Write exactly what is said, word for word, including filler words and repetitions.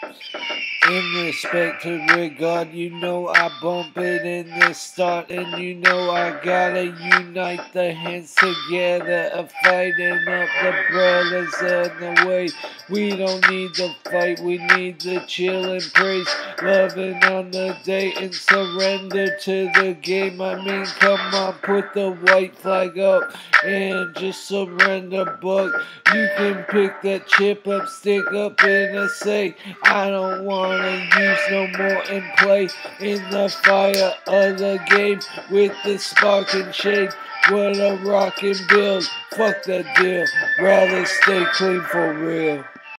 In respect to regard, you know I bump it in the start, and you know I gotta unite the hands together, of fighting up the brothers on the way. We don't need the fight, we need the chill and praise, loving on the day and surrender to the game. I mean, come on, put the white flag up and just surrender, buck. You can pick that chip up, stick up in a say, I don't wanna use no more and play in the fire of the game with the spark and shade. What a rockin' build, fuck that deal, rather stay clean for real.